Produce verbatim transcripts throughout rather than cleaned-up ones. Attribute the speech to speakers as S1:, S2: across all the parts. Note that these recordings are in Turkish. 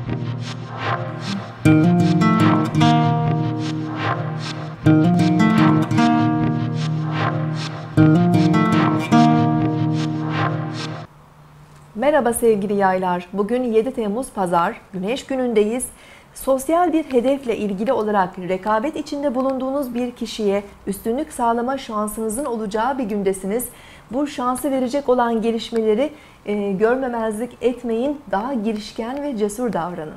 S1: Merhaba sevgili yaylar. Bugün yedi Temmuz Pazar, Güneş günündeyiz. Sosyal bir hedefle ilgili olarak rekabet içinde bulunduğunuz bir kişiye üstünlük sağlama şansınızın olacağı bir gündesiniz. Bu şansı verecek olan gelişmeleri e, görmemezlik etmeyin. Daha girişken ve cesur davranın.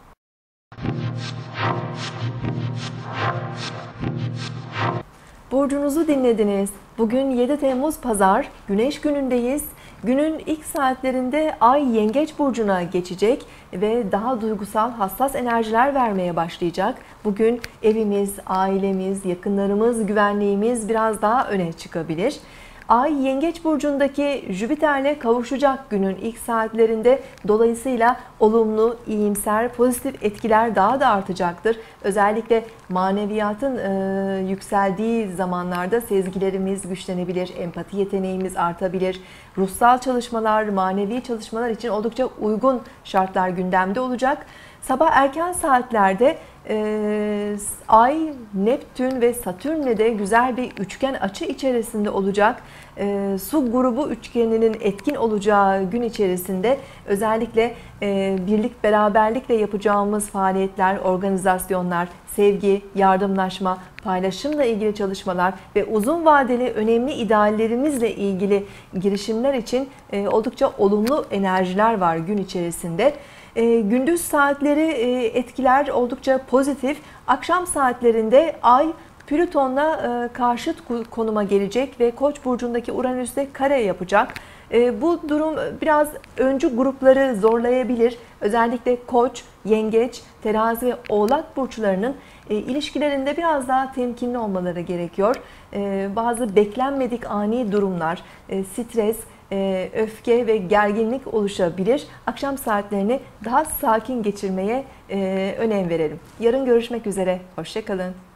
S1: Burcunuzu dinlediniz. Bugün yedi Temmuz Pazar, Güneş günündeyiz. Günün ilk saatlerinde Ay Yengeç Burcu'na geçecek ve daha duygusal, hassas enerjiler vermeye başlayacak. Bugün evimiz, ailemiz, yakınlarımız, güvenliğimiz biraz daha öne çıkabilir. Ay Yengeç Burcu'ndaki Jüpiter'le kavuşacak günün ilk saatlerinde. Dolayısıyla olumlu, iyimser, pozitif etkiler daha da artacaktır. Özellikle maneviyatın e, yükseldiği zamanlarda sezgilerimiz güçlenebilir, empati yeteneğimiz artabilir. Ruhsal çalışmalar, manevi çalışmalar için oldukça uygun şartlar gündemde olacak. Sabah erken saatlerde e, Ay, Neptün ve Satürn'le de güzel bir üçgen açı içerisinde olacak. E, su grubu üçgeninin etkin olacağı gün içerisinde özellikle e, birlik beraberlikle yapacağımız faaliyetler, organizasyonlar, sevgi, yardımlaşma, paylaşımla ilgili çalışmalar ve uzun vadeli önemli ideallerimizle ilgili girişimler için e, oldukça olumlu enerjiler var gün içerisinde. E, gündüz saatleri e, etkiler oldukça pozitif. Akşam saatlerinde Ay Plüton'la e, karşıt konuma gelecek ve Koç burcundaki Uranüs'te kare yapacak. E, bu durum biraz öncü grupları zorlayabilir. Özellikle Koç, Yengeç, Terazi ve Oğlak burçlarının e, ilişkilerinde biraz daha temkinli olmaları gerekiyor. E, bazı beklenmedik ani durumlar, e, stres, e, öfke ve gerginlik oluşabilir. Akşam saatlerini daha sakin geçirmeye e, önem verelim. Yarın görüşmek üzere. Hoşça kalın.